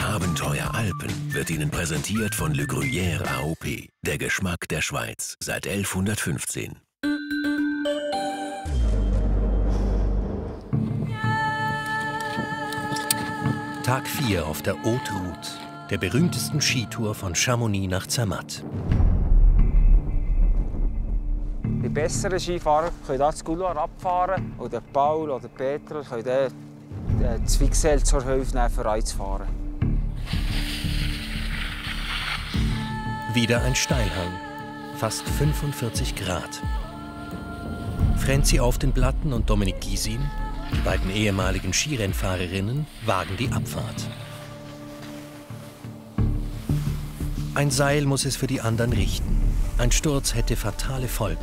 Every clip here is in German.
Abenteuer Alpen wird Ihnen präsentiert von Le Gruyère AOP. Der Geschmack der Schweiz seit 1115. Tag 4 auf der Haute Route, der berühmtesten Skitour von Chamonix nach Zermatt. Die besseren Skifahrer können das Couloir abfahren oder Paul oder Peter können das Fixel zur Hilfe nehmen, für einzufahren. Wieder ein Steilhang, fast 45 Grad. Frenzy auf den Platten und Dominique Gysin, die beiden ehemaligen Skirennfahrerinnen, wagen die Abfahrt. Ein Seil muss es für die anderen richten. Ein Sturz hätte fatale Folgen.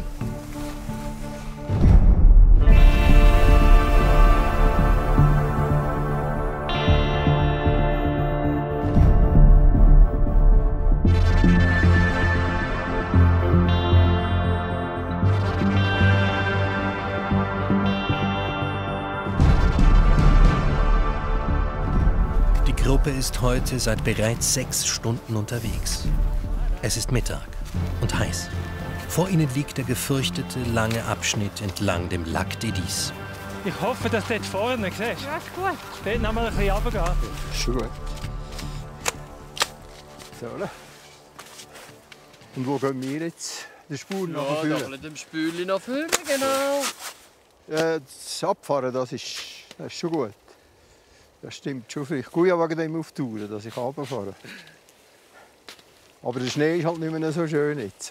Die Gruppe ist heute seit bereits 6 Stunden unterwegs. Es ist Mittag und heiß. Vor ihnen liegt der gefürchtete lange Abschnitt entlang dem Lac d'Edisse. Ich hoffe, dass du dort vorne siehst. Ja, ist gut. Dort noch mal ein bisschen runtergehen. Schon gut. So, und wo gehen wir jetzt? Die Spur nach Ja, da mit dem Spüli nach vorne, genau. Das Abfahren, das ist schon gut. Das stimmt schon viel. Ich gehe ja wegen dem auf die Tour, dass ich runterfahre. Aber der Schnee ist halt nicht mehr so schön jetzt.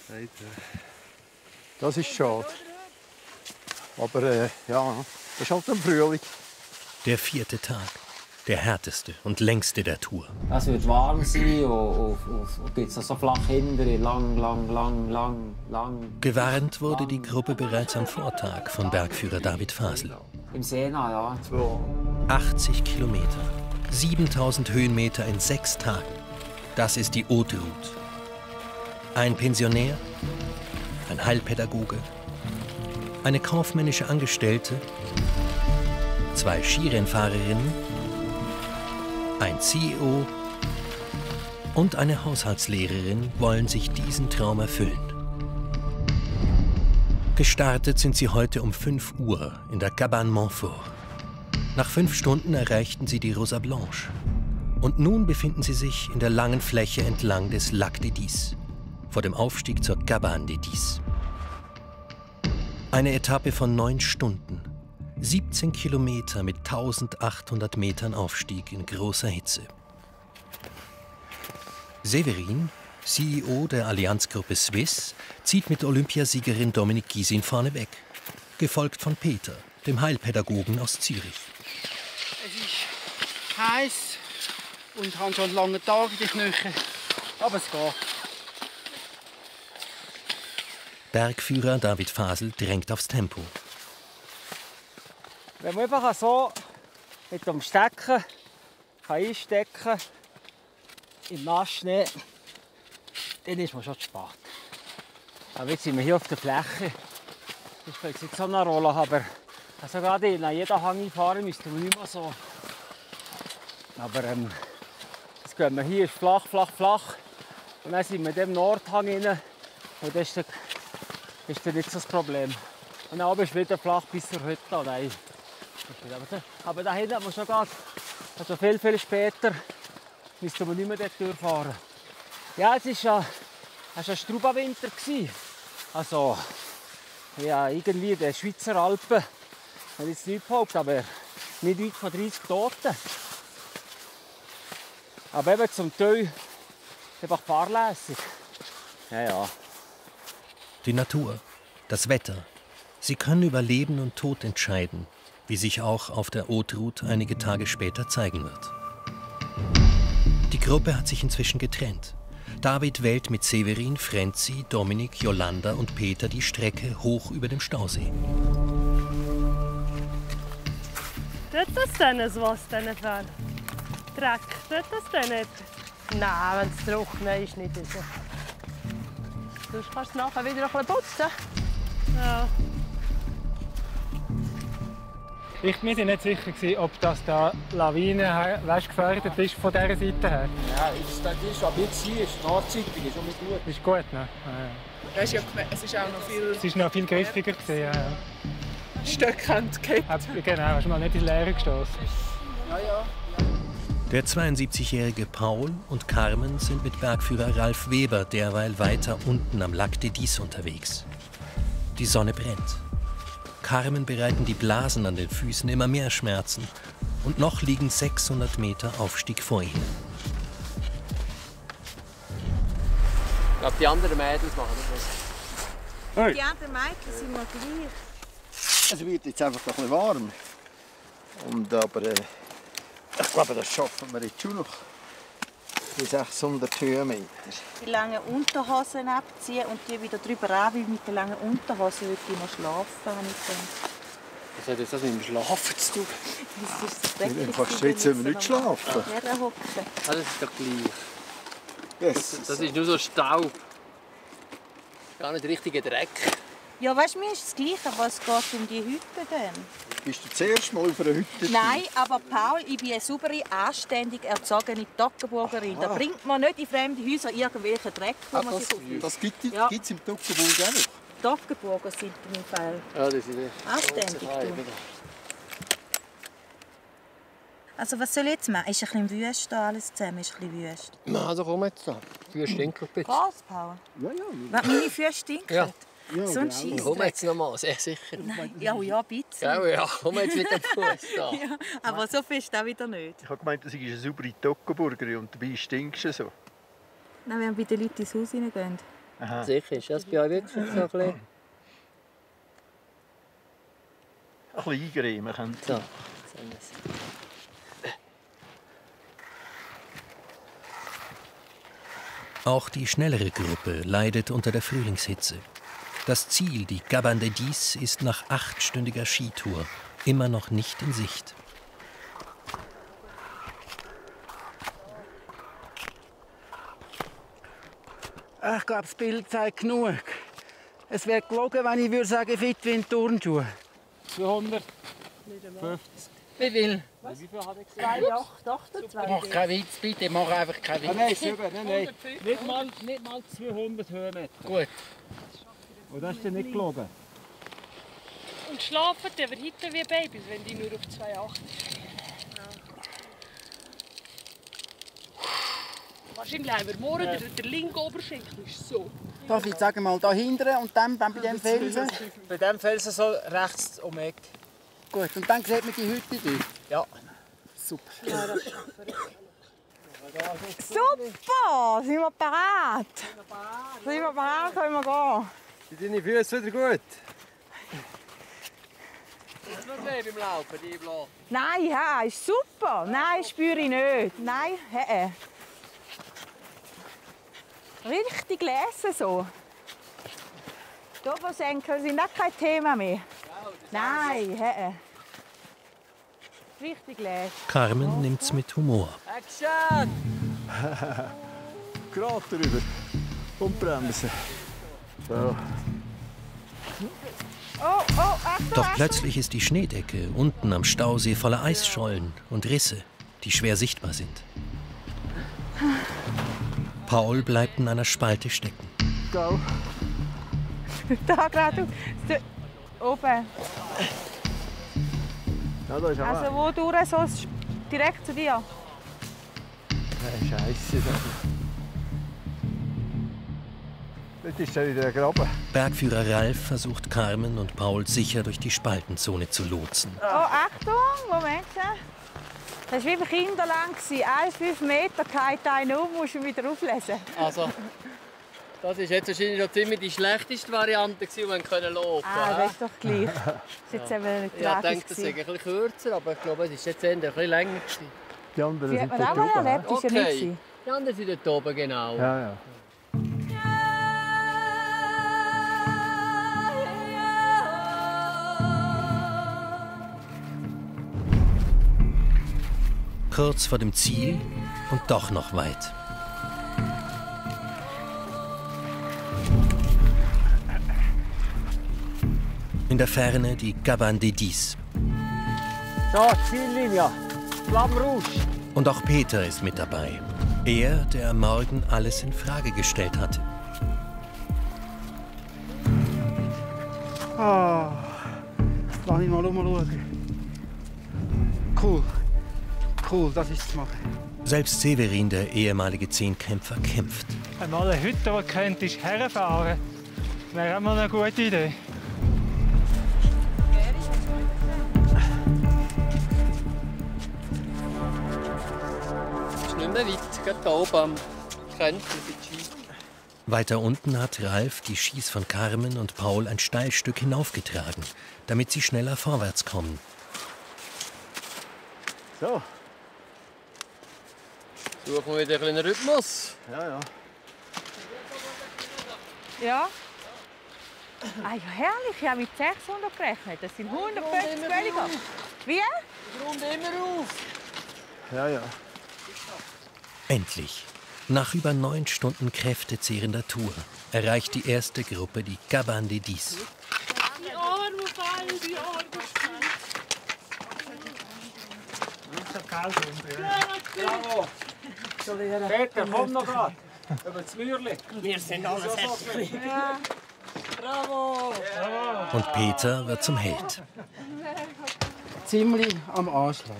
Das ist schade. Aber ja, das ist halt ein Frühling. Der 4. Tag, der härteste und längste der Tour. Es wird warm sein und gibt es so flach hinten, lang. Gewarnt wurde die Gruppe bereits am Vortag von Bergführer David Fasel. Im Sena, ja. 80 Kilometer, 7000 Höhenmeter in 6 Tagen. Das ist die Haute Route. Ein Pensionär, ein Heilpädagoge, eine kaufmännische Angestellte, 2 Skirennfahrerinnen, ein CEO und eine Haushaltslehrerin wollen sich diesen Traum erfüllen. Gestartet sind sie heute um 5 Uhr in der Cabane Montfort. Nach 5 Stunden erreichten sie die Rosa Blanche. Und nun befinden sie sich in der langen Fläche entlang des Lac d'Edisse, vor dem Aufstieg zur Cabane d'Edisse. Eine Etappe von 9 Stunden, 17 Kilometer mit 1800 Metern Aufstieg in großer Hitze. Severin, CEO der Allianzgruppe Swiss, zieht mit Olympiasiegerin Dominique Gysin vorneweg, gefolgt von Peter, dem Heilpädagogen aus Zürich. Es ist heiß und habe schon einen langen Tag in den Knöcheln, aber es geht. Bergführer David Fasel drängt aufs Tempo. Wenn man einfach so mit dem Stecken einstecken im Nassschnee, dann ist man schon zu spät. Aber jetzt sind wir hier auf der Fläche. Ich will jetzt nicht so eine Rolle haben, aber also gerade in jeder Hang einfahren müsste man nicht mehr so. Aber jetzt gehen wir hier, ist flach. Und dann sind wir in dem Nordhang rein. Und das ist dann nicht so das Problem. Und dann oben ist wieder flach bis zur Hütte. Nein. Aber da hinten hat man schon gerade, also viel später, müsste man nicht mehr dort durchfahren. Ja, es war ein Strubawinter. Also, ja, irgendwie in den Schweizer Alpen, ich will jetzt nicht behaupten, aber nicht weit von 30 Toten. Aber eben zum Teil einfach fahrlässig. Ja. Die Natur, das Wetter, sie können über Leben und Tod entscheiden, wie sich auch auf der Haute Route einige Tage später zeigen wird. Die Gruppe hat sich inzwischen getrennt. David wählt mit Severin, Frenzy, Dominique, Jolanda und Peter die Strecke hoch über dem Stausee. Tut das denn was, diesen Fell? Dreck, tut das denn nicht? Nein, wenn es trocken ist, nicht so. Du kannst nachher wieder ein bisschen putzen. Ja. Wir waren nicht sicher, ob das da Lawine gefährdet ist von dieser Seite her. Ja, das ist, aber jetzt hier ist nachzeitig, ist schon nicht gut. Ist gut, ne? Ja. Es ist auch noch viel... Es war noch viel griffiger. Ja. Stöcke haben gehabt. Genau, hast du mal nicht ins Leere gestoßen. Ja. Der 72-jährige Paul und Carmen sind mit Bergführer Ralf Weber derweil weiter unten am Lac des Dys unterwegs. Die Sonne brennt. Carmen bereiten die Blasen an den Füßen immer mehr Schmerzen. Und noch liegen 600 Meter Aufstieg vor ihnen. Ich glaube, die anderen Mädels machen das nicht. Die anderen Mädchen sind mal gleich. Es wird jetzt einfach ein bisschen warm. Aber ich glaube, das schaffen wir jetzt schon noch. Die 600 Höhenmeter. Die langen Unterhosen abziehen und die wieder drüber an, weil mit den langen Unterhosen würde ich noch schlafen, habe ich gedacht. Was hat das mit dem Schlafen zu tun? Das ist so dreckig. Wenn fast schwitzen wir nicht schlafen. Das ist doch gleich. Yes. Das ist nur so Staub. Gar nicht richtiger Dreck. Ja, weißt du, mir ist es gleich, aber es geht um die Hütte dann. Bist du zuerst mal auf einer Hütte? Nein, aber Paul, ich bin eine saubere, anständig erzogene Toggenburgerin. Da bringt man nicht in fremde Häuser irgendwelchen Dreck, wo man sich aufhält. Das gibt es Ja. im Toggenburg auch noch. Toggenburger sind in meinem Fall Ja, das ist anständig. Du. Also was soll ich jetzt machen? Ist ein bisschen wüst da alles zusammen? Ist ein bisschen wüst. Na, also komm jetzt da. Füße stinken ein bisschen. Was, Paul? Ja. Was, meine Füße stinken? Ja. So ein Scheissdreck. Komm jetzt noch mal, sehr sicher. Nein, ja, ein bisschen. Gell, ja, komm jetzt mit dem Fuß da. Ja, aber so fest auch wieder nicht. Ich habe gemeint, du seist eine saubere Toggenburgerin und dabei stinkst du so. Nein, wenn wir bei den Leuten ins Haus reingehen. Aha. Sicher, ist das bei euch wirklich so ein bisschen... Ein bisschen eingremen können. So. Auch die schnellere Gruppe leidet unter der Frühlingshitze. Das Ziel, die Cabane des Dys, ist nach 8-stündiger Skitour immer noch nicht in Sicht. Ich glaube, das Bild zeigt genug. Es wäre gelogen, wenn ich würde sagen, fit wie ein Turnschuh. 250. Wie viel? Wie viel hat er gesagt? 2,8, Mach keinen Witz, bitte, mach einfach keinen Witz. Nein, nein. Nicht mal 200 Höhenmeter. Gut. Und das ist ja nicht gelogen. Und schlafen die aber heute wie Babys, wenn die nur auf 2,8 Wahrscheinlich haben wir morgen der linke Oberschenkel ist so. Darf ich sagen mal da hinten und dann bei dem Felsen? Bei diesem Felsen so rechts um die Ecke. Gut, und dann sieht man die Hütte dort. Ja. Super. Super! Sind wir bereit? Sind wir bereit, können wir gehen. Sind deine Füße wieder gut? Ist noch mehr beim Laufen, die Blau? Nein, ja, ist super. Nein, spüre ich nicht. Nein, hä? Richtig lesen so. Die Oberschenkel sind auch kein Thema mehr. Nein, hä? Richtig lesen. Carmen nimmt's mit Humor. Action! Gerade drüber. Und bremsen. So. Oh, Achtung, Doch plötzlich ist die Schneedecke unten am Stausee voller Eisschollen und Risse, die schwer sichtbar sind. Paul bleibt in einer Spalte stecken. Go. Da gerade oben. Ja, da ist auch Also wo du so direkt zu dir. Scheiße. Dort ist wieder der Graben. Bergführer Ralf versucht Carmen und Paul sicher durch die Spaltenzone zu lotsen. Oh, Achtung, Moment. Das war wie kinderlang. 1,5 Meter geht einer um, musst du wieder auflesen. Also, das war jetzt wahrscheinlich noch ziemlich die schlechteste Variante, die wir können laufen Ah, das ist doch gleich. Das ist jetzt eben nicht Ja, ich tragisch. denke, das ist ein bisschen kürzer, aber ich glaube, es ist jetzt eher ein bisschen länger. Die anderen Die sind hat man auch dort mal oben. erlebt, ist ja nicht gewesen. Die anderen sind dort oben, genau. Ja, ja. Kurz vor dem Ziel und doch noch weit. In der Ferne die Cabane des Dys. Da, die Ziellinie. Flammrausch. Und auch Peter ist mit dabei. Er, der am Morgen alles in Frage gestellt hatte. Ah, lass mich mal umschauen. Cool. Cool, das ist zu machen. Selbst Severin, der ehemalige Zehnkämpfer, kämpft. Einmal eine Hütte, die könntest herfahren, wäre auch mal eine gute Idee. Ist nicht mehr weit, gerade hier oben am Grenzen für die Ski. Weiter unten hat Ralf die Skis von Carmen und Paul ein Steilstück hinaufgetragen, damit sie schneller vorwärts kommen. So. Suchen wir wieder einen Rhythmus. Ja. Ja. Ah, ja, herrlich. Ich habe mit 600 gerechnet. Das sind 150 weniger. Wie? Rund immer auf. Ja. Endlich, nach über 9 Stunden kräftezehrender Tour, erreicht die erste Gruppe die Cabane des 10. Die Arme fallen, die Arme Bravo. Peter, komm noch grad. Über das Mührli. Wir sind alles hässlich. Ja. Bravo! Und Peter wird zum Held. Ziemlich am Anschlag.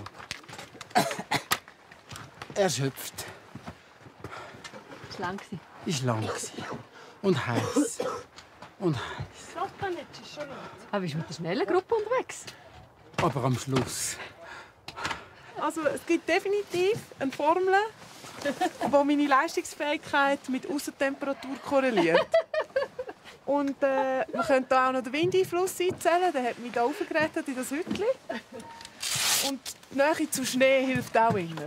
Erschöpft. Ist lang. Ist lang gewesen. Und heiß. Und heiß. Aber bist du mit einer schnellen Gruppe unterwegs? Aber am Schluss. Also es gibt definitiv eine Formel, wo meine Leistungsfähigkeit mit Aussentemperatur korreliert. Und man könnte da auch noch den Windeinfluss einzählen. Der hat mich hier aufgerettet in das Hütchen. Und die Nähe zu Schnee hilft auch immer.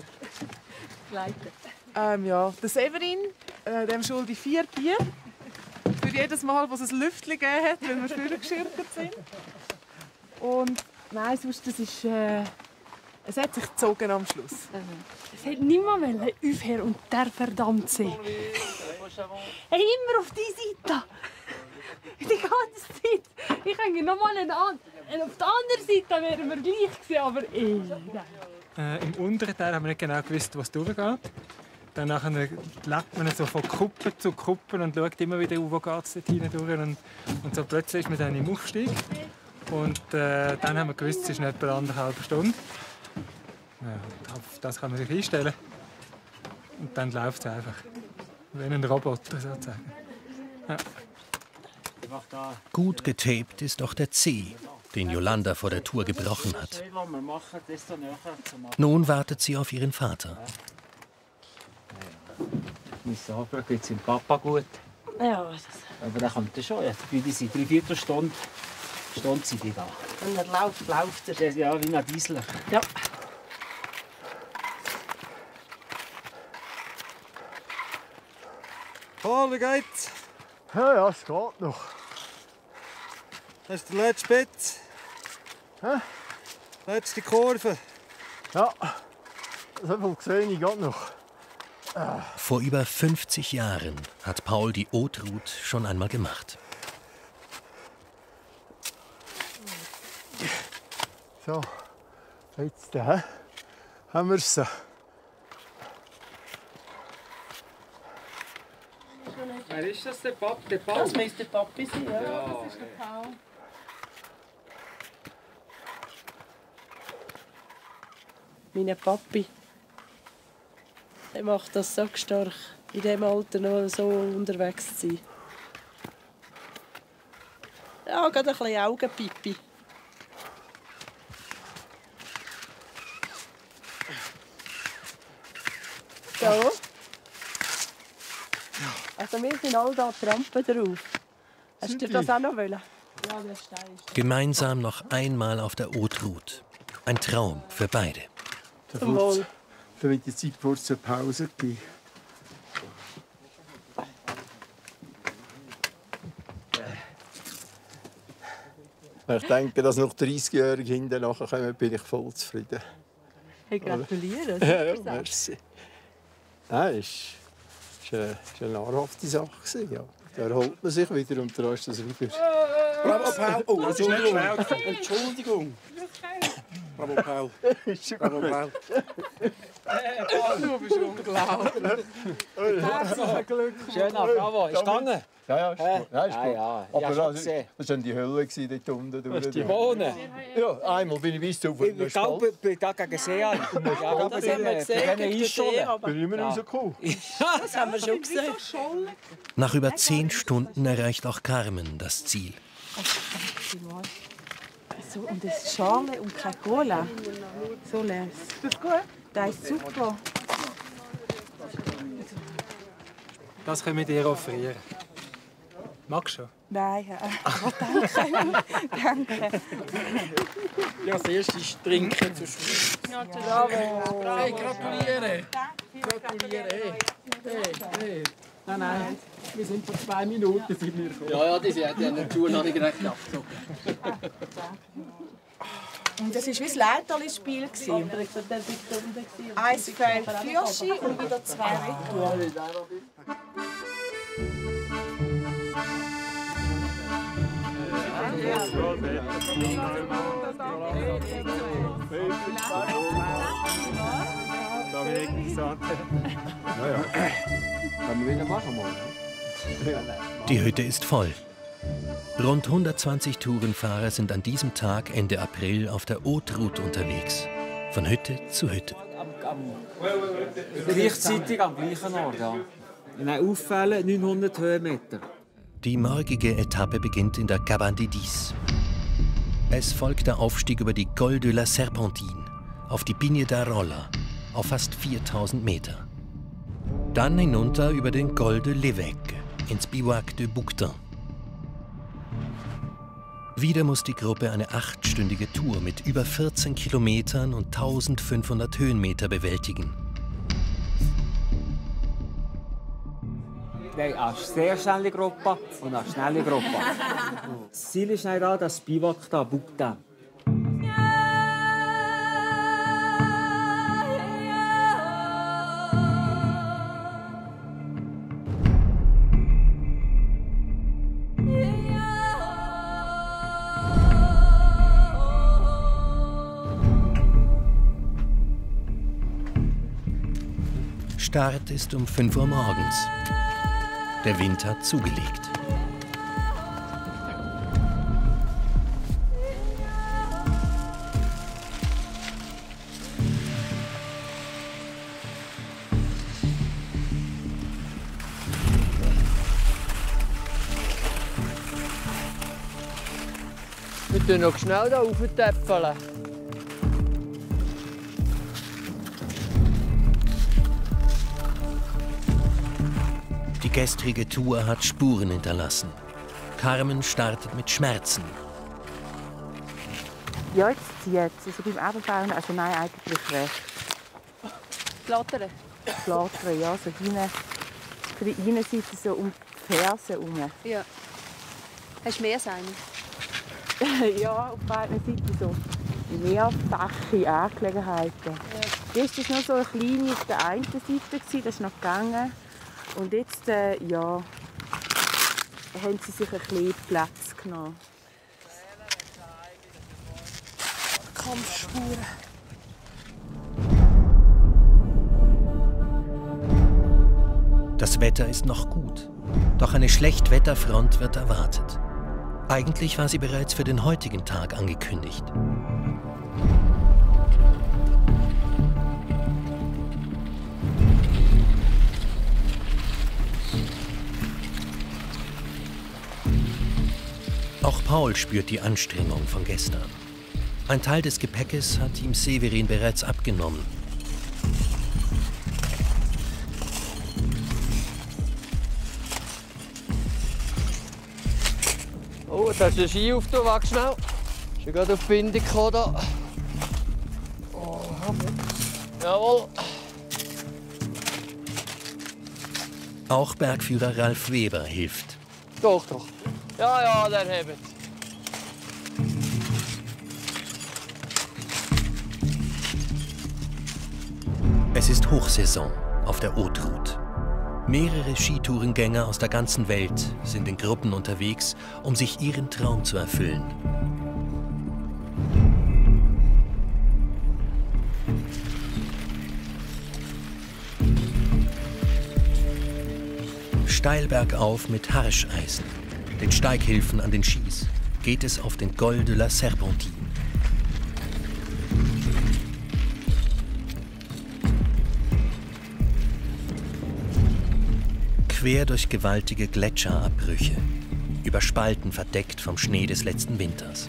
Ja, der Severin, dem schulde ich 4 Bier. Für jedes Mal, wo es ein Lüftchen gegeben hat, wenn wir früher geschirrt sind. Und nein, sonst, das ist... es hat sich gezogen am Schluss. Es hat niemand aufhören und der verdammt sein. Hey, immer auf die Seite. Die ganze Zeit. Ich hänge noch mal an. Und auf der anderen Seite wären wir gleich gewesen, aber Im unteren Teil haben wir nicht genau gewusst, was durchgeht. Dann lebt man so von Kuppe zu Kuppe und schaut immer wieder, wo geht es dort hinein durch. Und so plötzlich ist man dann im Aufstieg. Und dann haben wir gewusst, es ist nicht etwa 1,5 Stunden. Ja, auf das kann man sich einstellen. Und dann läuft es einfach. Wie ein Roboter sozusagen. Ja. Gut getaped ist auch der Zeh, den Jolanda vor der Tour gebrochen hat. Nun wartet sie auf ihren Vater. Ich muss sagen, geht es dem Papa gut. ja, Aber der kommt ja schon. Die sind 3/4 Stunde sind die da. wenn er läuft, läuft er. Das ist ja wie ein Diesel. Ja. Paul, wie geht's? Ja, es geht noch. Das ist der letzte Spitz. Letzte Kurve. Ja, so viel sehe ich gerade noch. Vor über 50 Jahren hat Paul die Haute-Route schon einmal gemacht. So, jetzt haben wir es. Wer ist das, der Papi? Der Paul? Das müsste der Papi sein, ja. Das ist der Paul. Mein Papi, der macht das so stark, in diesem Alter noch so unterwegs zu sein. Ja, gerade ein bisschen Augenpipi. So. Also wir sind alle da Trampen drauf. Hast du das auch noch wollen? Ja, der Stein ist. Gemeinsam noch einmal auf der Haute-Route. Ein Traum für beide. Zum Wohl. Da wird die Zeit kurz zur Pause geben. Ich denke, dass noch 30-Jährige hinten nachher kommen, bin ich voll zufrieden. Hey, gratuliere. Ja, merci. Nein, es war eine nahrhafte Sache. Ja. Da erholt man sich wieder und dann ist das wieder Bravo, Paul. Oh, Das ist nicht schwer gewesen. Entschuldigung. Bravo, Paul. Bravo, Paul. Du bist unglaublich. Herzlichen Glückwunsch. Schöner, bravo. Ist gegangen? Ja, ist gut. Ja, ist gut. Ja, Aber das war die Hölle dort unten. Das ist die Bohnen. Ja, einmal bin ich weiss auf Ich bin da gegen See an. Das haben wir gesehen, gegen den See, aber Bin ich immer rausgekommen. das haben wir schon gesehen. Nach über 10 Stunden erreicht auch Carmen das Ziel. So, und das ist Schale und keine Cola. So leer. Ist das gut? Das ist super. Das können wir dir offerieren. Magst du schon? Nein, danke. Danke. Ja, das erste ist Trinken zu Schluss. Bravo. Hey, gratuliere. Gratuliere. Hey. Nein. Wir sind vor 2 Minuten sind wir gekommen. Ja, die haben die Schuhe noch nicht recht abgezogen. Und das war wie ein Leiterli-Spiel. Eins fällt Fürschi und wieder 2 Retour. Die Hütte ist voll. Rund 120 Tourenfahrer sind an diesem Tag Ende April auf der Haute-Route unterwegs. Von Hütte zu Hütte. Gleichzeitig am gleichen Ort. Ja. In einem Auffällen 900 Höhenmeter. Die morgige Etappe beginnt in der Cabane des 10. Es folgt der Aufstieg über die Col de la Serpentine auf die Pigne d'Arolla auf fast 4000 Meter. Dann hinunter über den Col de l'Évêque ins Bivouac de Bouquetin. Wieder muss die Gruppe eine 8-stündige Tour mit über 14 Kilometern und 1500 Höhenmeter bewältigen. Nein, eine sehr schnelle Gruppe und eine schnelle Gruppe. Das Ziel ist da, das Bivouac da, Bouquetin. Start ist um 5 Uhr morgens. Der Wind hat zugelegt. Wir tun noch schnell hier rauftäpfeln. Die gestrige Tour hat Spuren hinterlassen. Carmen startet mit Schmerzen. Ja, jetzt zieht es. Also beim Abendfahren, also nein, eigentlich recht. Flattern. Flattern, ja, so hinten, für die Innenseite so um die Ferse herum. Ja. Hast du mehr sein? Ja, auf beiden Seiten so mehrfache Angelegenheiten. Ja. Jetzt war noch so eine kleine auf der einen Seite, das ist noch gegangen. Und jetzt, ja, haben sie sich ein bisschen Platz genommen. Kampfspuren. Das Wetter ist noch gut, doch eine Schlechtwetterfront wird erwartet. Eigentlich war sie bereits für den heutigen Tag angekündigt. Auch Paul spürt die Anstrengung von gestern. Ein Teil des Gepäckes hat ihm Severin bereits abgenommen. Oh, da ist der Ski auf der Wag schnell. Ist ja gerade auf die Binde gekommen da. Oh. Jawohl. Auch Bergführer Ralf Weber hilft. Doch. Ja, dann hebt. Es ist Hochsaison auf der Haute-Route. Mehrere Skitourengänger aus der ganzen Welt sind in Gruppen unterwegs, um sich ihren Traum zu erfüllen. Steil bergauf mit Harscheisen, den Steighilfen an den Skis, geht es auf den Col de la Serpentine. Quer durch gewaltige Gletscherabbrüche, über Spalten verdeckt vom Schnee des letzten Winters.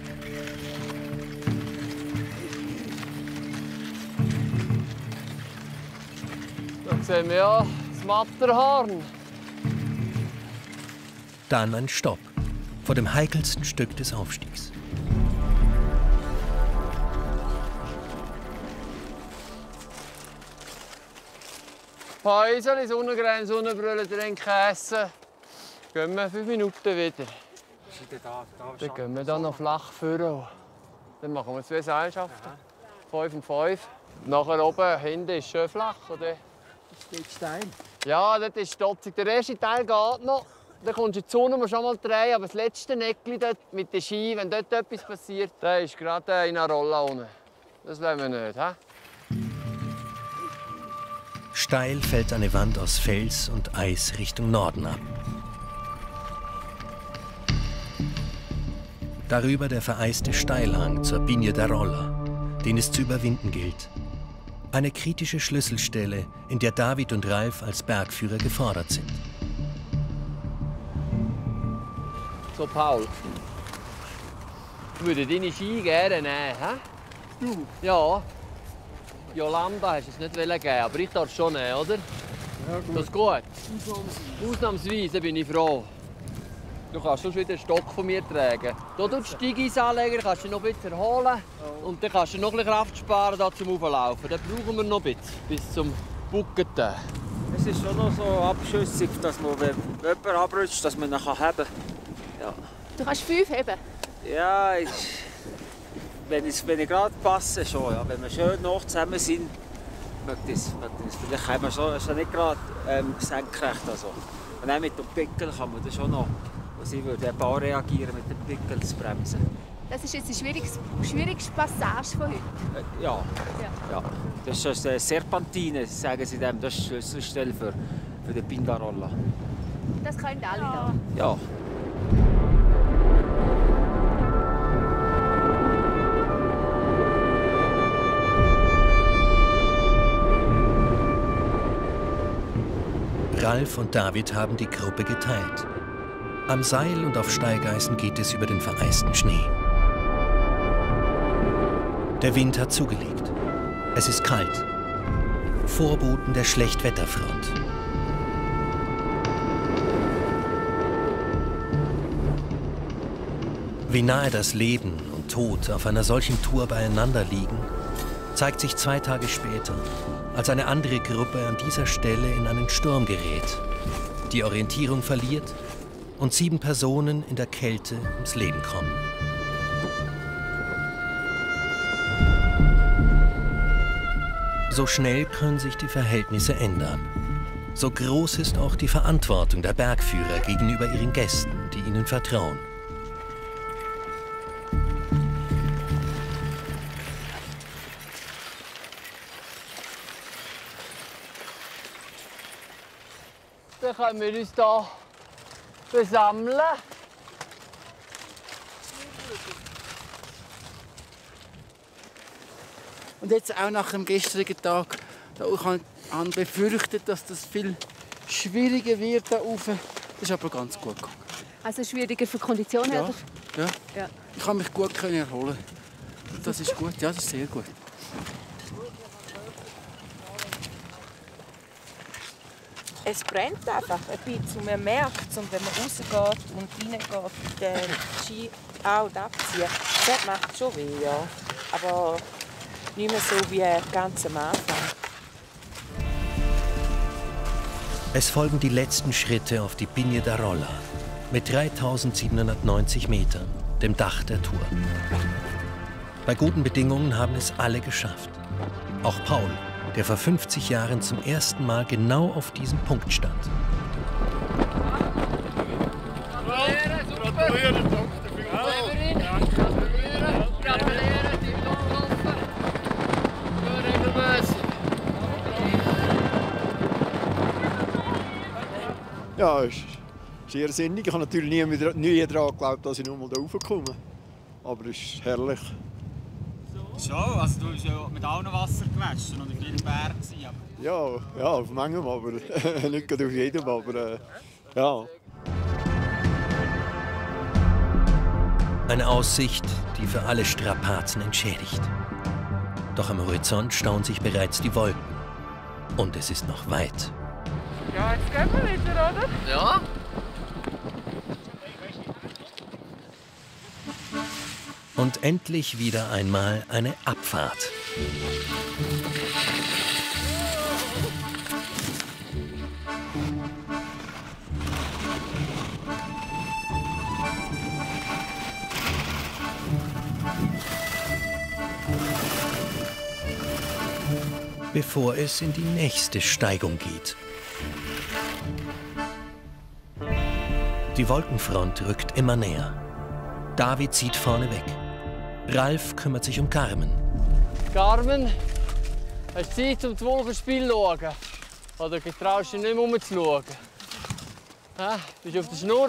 Da sehen wir ja das Matterhorn. Dann ein Stopp vor dem heikelsten Stück des Aufstiegs. Häuschen, Sonnencreme, Sonnenbrille, Trinken, Essen. Gehen wir 5 Minuten wieder. Dann gehen wir dann noch flach führen. Dann machen wir 2 Seilschaften. 5 und 5. Nachher oben, hinten ist es schön flach. Oder? Das steht Stein. Ja, das ist stotzig. Der erste Teil geht noch. Dann kommst du in die Sonne, musst schon mal drehen. Aber das letzte Neckli dort mit den Ski, wenn dort etwas passiert, der ist gerade in einer Rolle unten. Das wollen wir nicht. He? Steil fällt eine Wand aus Fels und Eis Richtung Norden ab. Darüber der vereiste Steilhang zur Pigne d'Arolla, den es zu überwinden gilt. Eine kritische Schlüsselstelle, in der David und Ralf als Bergführer gefordert sind. So, Paul. Ich würde deine Ski gerne nehmen. He? Du? Ja. Jolanda hast es nicht geben, aber ich darf es schon nehmen, oder? Ja, gut. Das ist gut. Ausnahmsweise bin ich froh. Du kannst sonst wieder einen Stock von mir tragen. Hier tust du die Steigis anlegen, kannst du noch ein bisschen erholen. Und dann kannst du noch ein bisschen Kraft sparen zum Auflaufen. Dann brauchen wir noch ein bisschen bis zum Bucketen. Es ist schon noch so abschüssig, dass man, wenn jemand abrutscht, dass man ihn heben kann. Ja. Du kannst 5 heben? Ja, wenn ich gerade passe, schon. Ja. Wenn wir schön noch zusammen sind, mag das. Vielleicht kann man schon nicht gerade senkrecht. Also. Und auch mit dem Pickel kann man das schon noch. Also ich würde ein paar reagieren, mit dem Pickel zu bremsen. Das ist jetzt die schwierigste Passage von heute? Ja. Das ist eine Serpentine, sagen sie dem. Das ist die Schlüsselstelle für den Pigne d'Arolla. Das können alle da? Ja. Ralf und David haben die Gruppe geteilt. Am Seil und auf Steigeisen geht es über den vereisten Schnee. Der Wind hat zugelegt. Es ist kalt. Vorboten der Schlechtwetterfront. Wie nahe das Leben und Tod auf einer solchen Tour beieinander liegen, zeigt sich 2 Tage später, als eine andere Gruppe an dieser Stelle in einen Sturm gerät, die Orientierung verliert und 7 Personen in der Kälte ums Leben kommen. So schnell können sich die Verhältnisse ändern. So groß ist auch die Verantwortung der Bergführer gegenüber ihren Gästen, die ihnen vertrauen. Dann können wir uns hier versammeln. Und jetzt auch nach dem gestrigen Tag, da habe ich befürchtet, dass das viel schwieriger wird da rauf. Das ist aber ganz gut gegangen. Also schwieriger für die Kondition, ja. oder? Ja. Ich kann mich gut erholen. Das ist gut, ja, das ist sehr gut. Es brennt einfach ein bisschen. Man merkt es. Und wenn man rausgeht und reingeht, den Ski auch abziehen, das macht schon weh, ja. Aber nicht mehr so wie ganz am Anfang. Es folgen die letzten Schritte auf die Pigne d'Arolla mit 3790 Metern, dem Dach der Tour. Bei guten Bedingungen haben es alle geschafft. Auch Paul, der vor 50 Jahren zum ersten Mal genau auf diesem Punkt stand. Ja, es ist eher sinnig. Ich habe natürlich nie daran geglaubt, dass ich noch mal da raufkomme. Aber es ist herrlich. Schon, also du bist ja mit allen Wasser gewaschen und auf jedem Berg gewesen, aber... Ja, auf manchem, aber nicht gerade auf jedem, aber ja. Eine Aussicht, die für alle Strapazen entschädigt. Doch am Horizont stauen sich bereits die Wolken. Und es ist noch weit. Ja, jetzt gehen wir wieder, oder? Ja. Und endlich wieder einmal eine Abfahrt. Bevor es in die nächste Steigung geht. Die Wolkenfront rückt immer näher. David zieht vorne weg. Ralf kümmert sich um Carmen. Carmen, hast du Zeit, um das Wolkenspiel zu schauen? Oder traust du dich nicht mehr umzuschauen? Bist du auf der Schnur?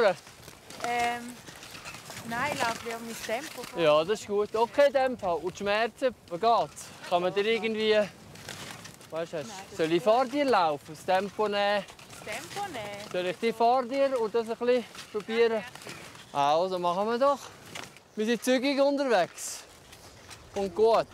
Nein, ich laufe ja mein Tempo vor. Ja, das ist gut. Okay, Tempo. Und die Schmerzen, wie geht's? Kann man dir irgendwie... Weißt du, soll ich vor dir laufen, das Tempo nehmen? Das Tempo nehmen? Soll ich dich vor dir und das ein bisschen probieren? Also, machen wir doch. Wir sind zügig unterwegs. Und gut.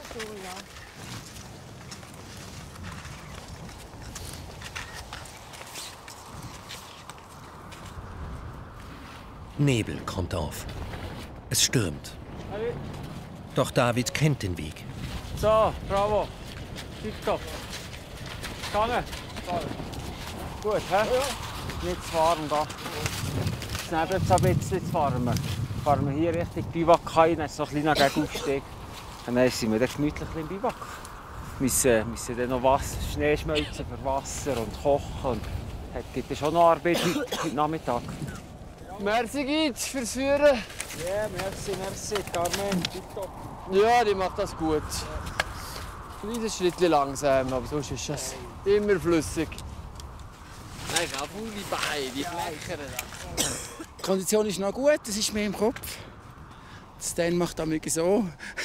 Nebel kommt auf. Es stürmt. Doch David kennt den Weg. So, bravo. Tipptopp. Gegangen? Gut, hä? Ja. Nicht zu warm da. Es nebelt jetzt ein bisschen zu warm. Fahren wir hier Richtung Biwak rein, dann ist so ein kleiner Gegenaufstieg. Und dann sind wir dann gemütlich im Biwak. Wir müssen dann noch Schnee schmelzen für Wasser und kochen. Und es gibt schon noch Arbeit heute Nachmittag. Merci, Guide, fürs Führen. Ja, merci, Carmen. Tipptopp. Ja, die macht das gut. Ein Schritt langsam, aber sonst ist es immer flüssig. Nein, ich habe die Beine, die Flächen. Die Kondition ist noch gut, das ist mehr im Kopf. Das Stan macht damit so.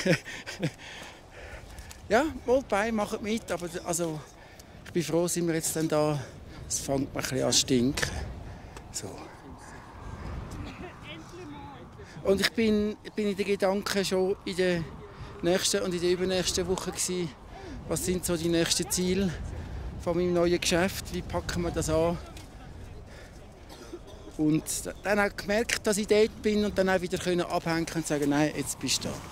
Ja, mal die Beine machen mit, aber also, ich bin froh, sind wir jetzt dann da. Es fängt mir ein bisschen an zu stinken. So. Und ich bin in den Gedanken schon in der nächsten und in der übernächsten Woche gewesen. Was sind so die nächsten Ziele von meinem neuen Geschäft? Wie packen wir das an? Und dann auch gemerkt, dass ich dort bin und dann auch wieder abhängen und sagen, nein, jetzt bist du da.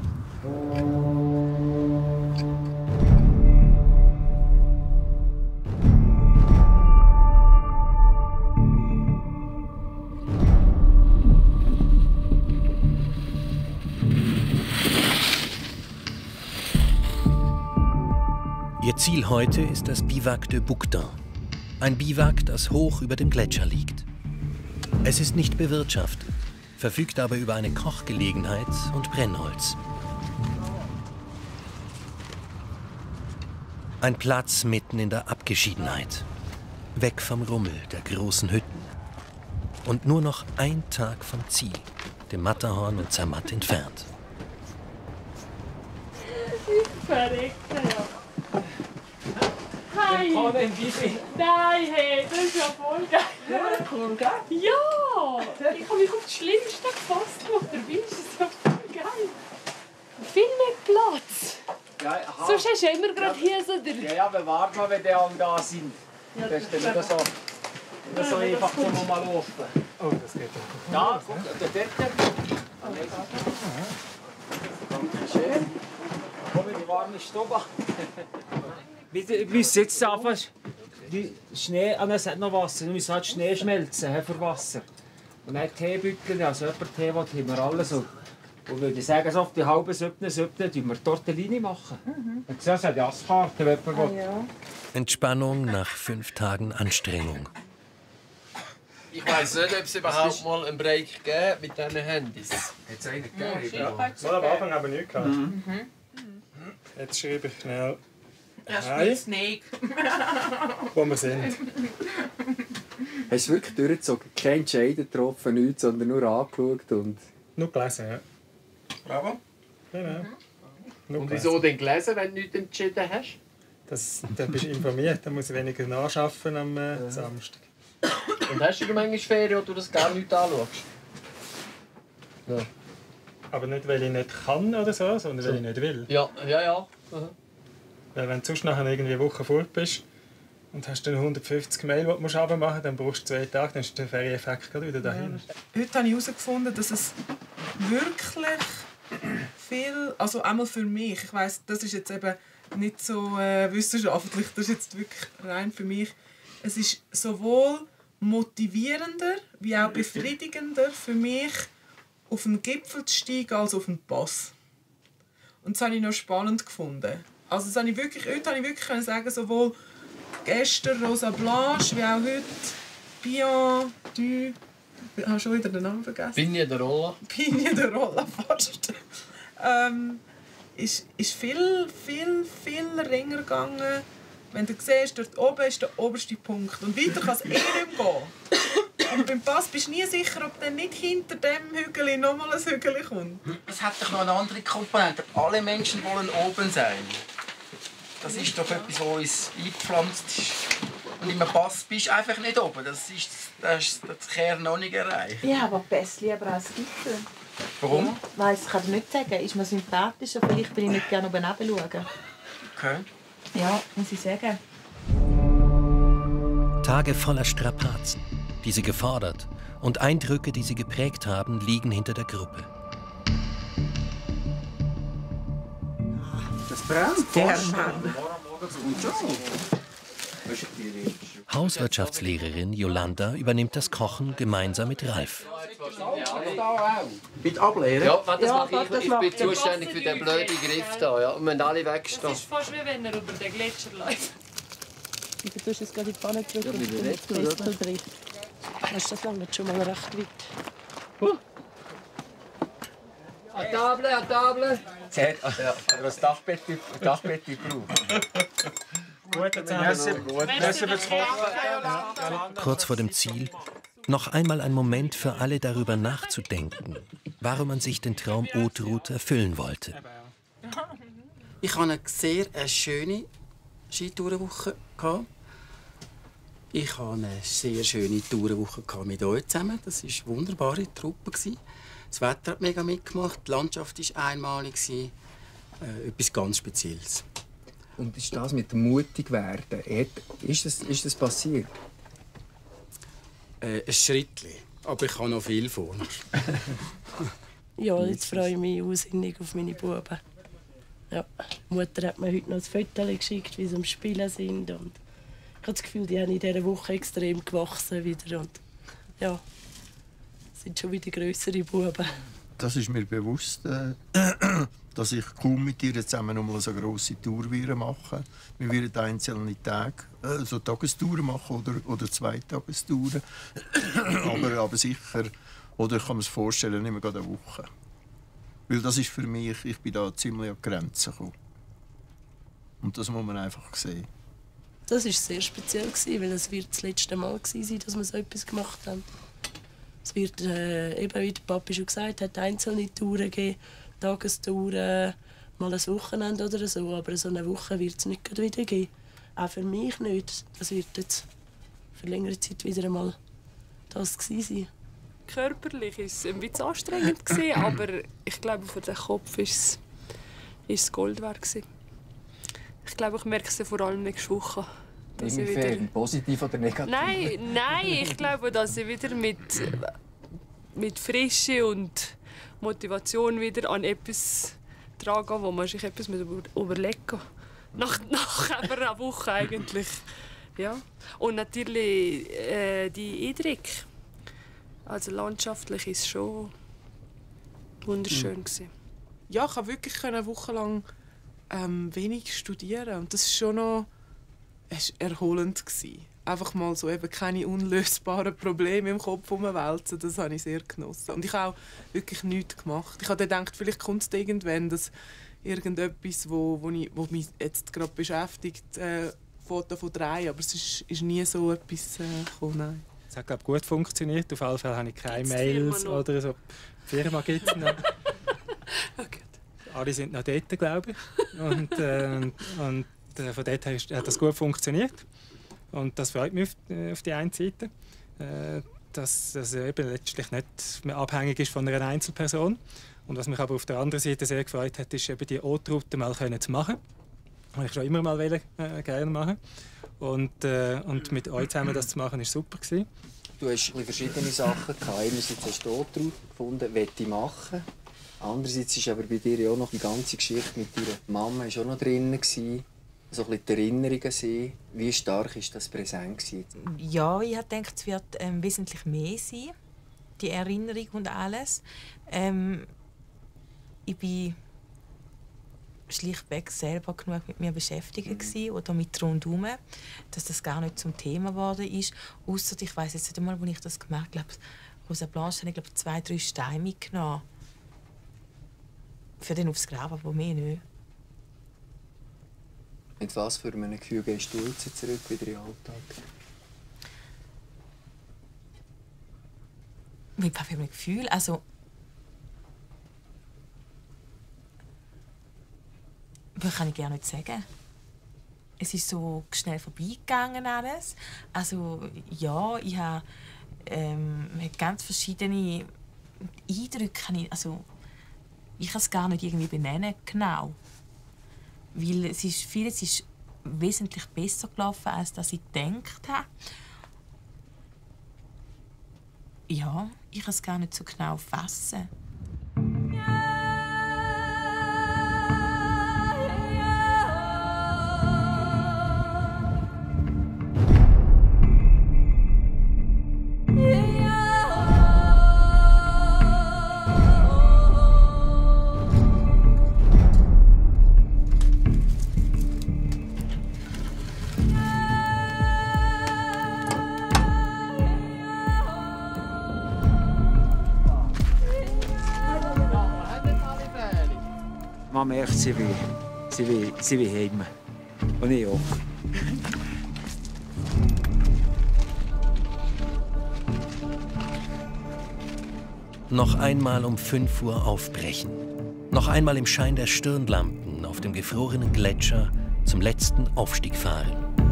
Ihr Ziel heute ist das Biwak de Bouquetin. Ein Biwak, das hoch über dem Gletscher liegt. Es ist nicht bewirtschaftet, verfügt aber über eine Kochgelegenheit und Brennholz. Ein Platz mitten in der Abgeschiedenheit. Weg vom Rummel der großen Hütten. Und nur noch ein Tag vom Ziel, dem Matterhorn und Zermatt entfernt. Verreckt, ja. Hi! Nein, hey, das ist ja voll geil. Ja, cool, gell? Ja! Ich habe mich auf das Schlimmste gefasst gemacht. Dabei ist es ja voll geil. Viel mehr Platz. Ja, aha. Sonst hast du ja immer gerade hier so der... Ja, aber warte mal, wenn die alle da sind. Das ist dann nicht so einfach, zum mal laufen. Oh, das geht doch. Ja, guck, dort. Dankeschön. Komm in die warme Stube. Wir müssen jetzt einfach Schnee, es hat noch Wasser, wir müssen halt Schnee schmelzen für Wasser. Und dann Teebüttel, also jemand Tee will, haben wir alle so Und würde sagen, so auf die halbe Süppne machen wir Tortellini machen. Und das hat ja Asskarte, wenn man will. Entspannung nach 5 Tagen Anstrengung. Ich weiss nicht, ob es überhaupt mal einen Break gegeben mit diesen Handys. Hat es einen gegeben? Ja. Mal am Anfang haben wir nichts gehabt. Jetzt schreibe ich schnell «Hi», wo wir sind. Hast du wirklich durchgezogen? Kein Entscheid getroffen, nichts, sondern nur angeschaut und... Nur gelesen, ja. Bravo. Genau. Und wieso denn gelesen, wenn du nichts entschieden hast? Dann bist du informiert, dann muss ich weniger nacharbeiten am Samstag. Und hast du manchmal Ferien, wo du das gar nicht anschaust? Ja. Aber nicht, weil ich nicht kann oder so, sondern weil ich nicht will. Ja. Mhm. Weil wenn du sonst nachher irgendwie eine Woche fort bist und hast dann 150 Mail, die du musst runtermachen, dann brauchst du 2 Tage, dann ist der Ferieneffekt gerade wieder dahin. Heute habe ich herausgefunden, dass es wirklich viel, also einmal für mich, ich weiss, das ist jetzt eben nicht so wissenschaftlich, das ist jetzt wirklich rein für mich, es ist sowohl motivierender wie auch befriedigender für mich, auf den Gipfel zu steigen als auf den Pass. Und das habe ich noch spannend gefunden. Also das habe ich wirklich, heute habe ich wirklich sagen, sowohl gestern Rosa Blanche wie auch heute Pion, du, ich habe schon wieder den Namen vergessen. Pigne de Rolla. Pigne de Rolla fast. Ist viel ringer gegangen. Wenn du siehst, dort oben ist der oberste Punkt. Und weiter kann es nicht gehen. Und beim Pass bist du nie sicher, ob dann nicht hinter dem Hügel nochmal ein Hügel kommt. Es hat doch noch eine andere Komponente. Alle Menschen wollen oben sein. Das ist doch etwas, was uns eingepflanzt ist. Und im Pass bist du einfach nicht oben. Das ist der Kern noch nicht erreicht. Ja, aber Pass lieber als Gipfel. Warum? Ja, weiss, ich kann dir nicht sagen. Ist mir sympathischer. Vielleicht bin ich nicht gerne oben runter schauen. Okay. Ja, muss ich sagen. Tage voller Strapazen, die sie gefordert, und Eindrücke, die sie geprägt haben, liegen hinter der Gruppe. Das brennt. Der Mann. Hauswirtschaftslehrerin Jolanda übernimmt das Kochen gemeinsam mit Ralf. Mit Ableeren? Ja, das mache ich. Ich bin zuständig für den blöden Griff da. Ja. Und wenn alle wegstehen. Es ist fast wie wenn er über den Gletscher läuft. Und du tust es gerade in die Pfanne drücken und den Kessel drehen. Das langt schon mal recht weit. À table. Sie hat das Dachbett gebraucht. Kurz vor dem Ziel noch einmal ein Moment für alle darüber nachzudenken, warum man sich den Traum Haute-Route erfüllen wollte. Ich hatte eine sehr schöne Skitourenwoche. Ich hatte eine sehr schöne Tourenwoche mit euch zusammen. Das war eine wunderbare Truppe. Das Wetter hat mega mitgemacht, die Landschaft war einmalig. Etwas ganz Spezielles. Und ist das mit dem mutig werden? Ist das passiert? Ein Schrittchen. Aber ich habe noch viel vor mir. Ja, jetzt freue ich mich wahnsinnig auf meine Buben. Ja, die Mutter hat mir heute noch ein Foto geschickt, wie sie am Spielen sind. Und ich habe das Gefühl, die haben in dieser Woche extrem gewachsen wieder. Und ja, sind schon wieder grössere Buben. Das ist mir bewusst, dass ich kaum mit ihr zusammen noch so eine grosse Tour machen. Wir werden einzelne Tage, so Tagestouren machen oder 2 Tagestouren. aber sicher, oder ich kann mir vorstellen, nicht mehr gerade eine Woche. Weil das ist für mich, ich bin da ziemlich an die Grenzen gekommen. Und das muss man einfach sehen. Das war sehr speziell, weil es das letzte Mal sein, dass wir so etwas gemacht haben. Es wird, eben, wie der Papi schon gesagt hat, einzelne Touren geben, Tagestouren, mal ein Wochenende oder so. Aber so eine Woche wird es nicht wieder geben. Auch für mich nicht. Das wird jetzt für längere Zeit wieder einmal das sein. Körperlich war es ein bisschen anstrengend, aber ich glaube, für den Kopf war es Gold wert. Ich glaube, ich merke es vor allem nächste Woche. Inwiefern? Positiv oder negativ? Nein, ich glaube, dass ich wieder mit Frische und Motivation wieder an etwas dran gehe, wo man sich etwas überlegen muss. Nach einer Woche eigentlich. Ja. Und natürlich die Eindrücke. Also landschaftlich ist es schon wunderschön. Ja, ich konnte wirklich eine Woche lang wenig studieren. Und das war schon noch erholend. Einfach mal so eben keine unlösbaren Probleme im Kopf herumwälzen, das habe ich sehr genossen. Und ich habe auch wirklich nichts gemacht. Ich habe gedacht, vielleicht kommt es irgendwann, dass irgendetwas, wo mich jetzt gerade beschäftigt, Foto von 3, aber es ist nie so etwas gekommen. Nein. Es hat, glaube ich, gut funktioniert. Auf jeden Fall habe ich keine Mails oder so. Die Firma gibt es noch. Okay. Alle sind noch dort, glaube ich. Und von dort her hat das gut funktioniert. Und das freut mich auf die eine Seite, dass es eben letztlich nicht mehr abhängig ist von einer Einzelperson. Und was mich aber auf der anderen Seite sehr gefreut hat, ist eben die Haute-Route mal zu machen. Das ich schon immer mal gerne machen. Und mit euch zusammen das zu machen, war super. Du hast verschiedene Sachen gehabt. Einerseits hast du die Haute-Route gefunden, möchte ich machen. Andererseits war aber bei dir ja auch noch die ganze Geschichte mit deiner Mama auch noch drin. So ein bisschen die Erinnerungen sind. Wie stark war das präsent? Ja, ich habe gedacht, es wird wesentlich mehr sein. Die Erinnerung und alles. Ich war schlichtweg selber genug mit mir beschäftigt oder mit rundherum, dass das gar nicht zum Thema geworden ist. Ausser, ich weiss jetzt nicht einmal, wo ich das gemacht habe. Rosa Blanche habe ich 2-3 Steine mitgenommen. Für den aufs Grab, aber mehr nicht. Mit was für einem Gefühl gehst du jetzt zurück wieder in den Alltag? Mit was für einem Gefühl? Also, das kann ich gar nicht sagen. Es ist so schnell vorbeigegangen alles. Also ja, ich habe ganz verschiedene Eindrücke. Ich kann es gar nicht irgendwie benennen, genau. Weil vieles ist wesentlich besser gelaufen, als dass ich gedacht habe. Ja, ich kann es gar nicht so genau fassen. Man merkt, sie will heim. Und ich auch. Noch einmal um 5 Uhr aufbrechen. Noch einmal im Schein der Stirnlampen auf dem gefrorenen Gletscher zum letzten Aufstieg fahren.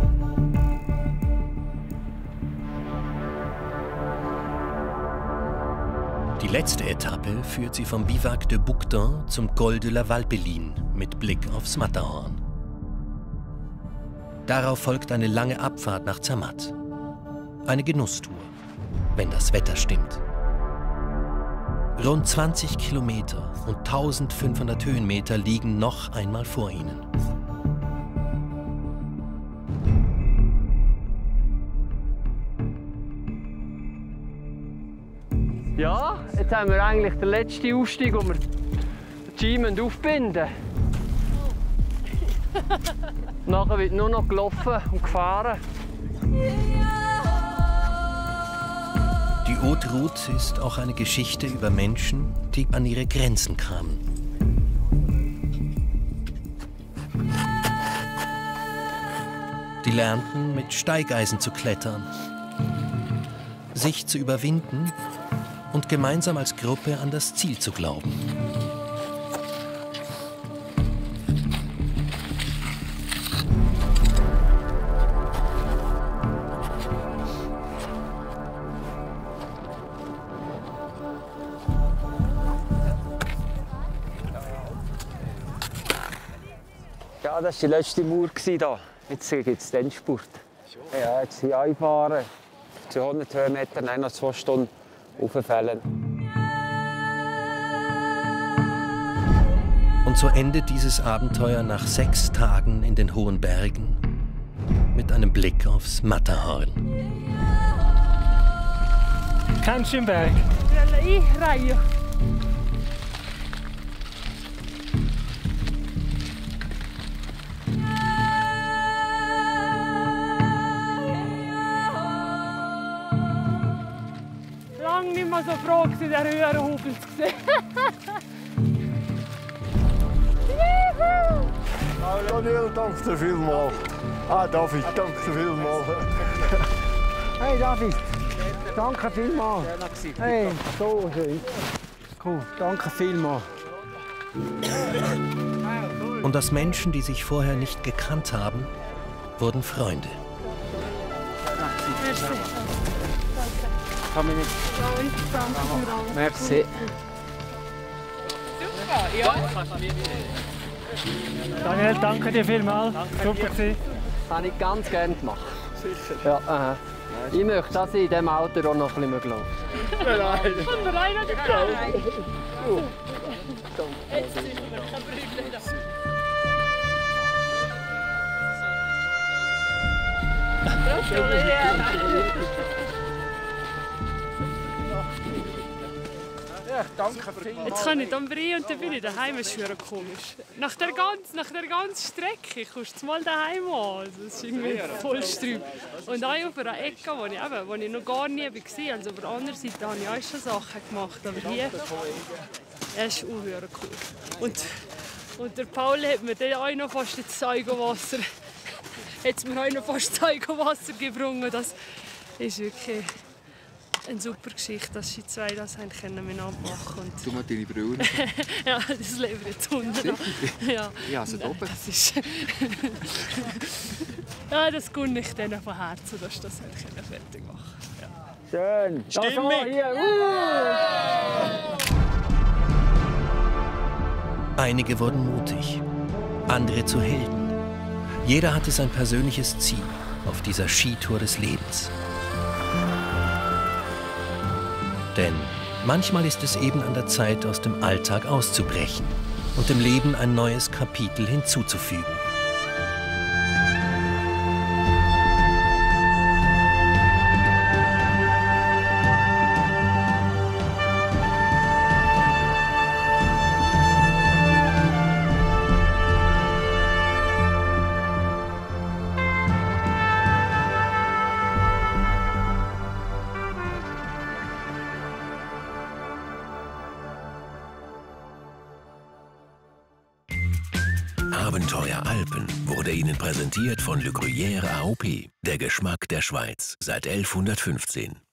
Die letzte Etappe führt sie vom Biwak de Bouquetin zum Col de la Valpelline mit Blick aufs Matterhorn. Darauf folgt eine lange Abfahrt nach Zermatt. Eine Genusstour, wenn das Wetter stimmt. Rund 20 Kilometer und 1500 Höhenmeter liegen noch einmal vor ihnen. Ja, jetzt haben wir eigentlich den letzten Aufstieg, wo wir den Ski aufbinden müssen. Nachher wird nur noch gelaufen und gefahren. Die Haute-Route ist auch eine Geschichte über Menschen, die an ihre Grenzen kamen. Die lernten, mit Steigeisen zu klettern, sich zu überwinden und gemeinsam als Gruppe an das Ziel zu glauben. Ja, das war die letzte Mauer hier. Jetzt gibt es den Endspurt. Ja, jetzt hier einfahren. 200 Höhenmeter, nein, noch 2 Stunden auffällen. Und so endet dieses Abenteuer nach 6 Tagen in den hohen Bergen mit einem Blick aufs Matterhorn. Kennst du den Berg? Ja, ich rein. mal so froh, den Röhrenhubel zu sehen. Daniel, danke dir vielmals. David, danke dir vielmals. Hey David, danke vielmals. Hey, so schön. Cool, danke vielmals. Und aus Menschen, die sich vorher nicht gekannt haben, wurden Freunde. Merci. Kann mich nicht. Merci. Super, ja. Daniel, danke dir vielmals. Super gewesen. Das habe ich ganz gerne gemacht. Sicher? Ja, aha. Ich möchte, dass ich in diesem Alter auch noch ein bisschen mitlaufe. Nein. Und der Reiner hat getraut. Jetzt sind wir kein Brüglein. Ja, danke vielmals. Jetzt kann ich dann rein und dann bin ich daheim. Das ist schon komisch. Nach der ganzen Strecke kommst du mal daheim an. Das ist irgendwie voll Strüb. Und auch auf einer Ecke, wo ich noch gar nie war. Also auf der anderen Seite habe ich auch schon Sachen gemacht. Aber hier ist unhöher cool. Und der Paul hat mir dann auch noch fast ins Zeugenwasser. Hat mir auch noch fast Zeugenwasser gebrungen. Das ist wirklich eine super Geschichte, dass sie zwei das miteinander machen. Du mal deine Brille. Ja, das leben jetzt unten noch. Ja, ja, also oben. Das ist ja, das gönne ich denen von Herzen, dass ich das fertig machen kann. Ja. Schön. Stimmig. Einige wurden mutig, andere zu Helden. Jeder hatte sein persönliches Ziel auf dieser Skitour des Lebens. Denn manchmal ist es eben an der Zeit, aus dem Alltag auszubrechen und dem Leben ein neues Kapitel hinzuzufügen. Abenteuer Alpen wurde Ihnen präsentiert von Le Gruyère AOP, der Geschmack der Schweiz seit 1115.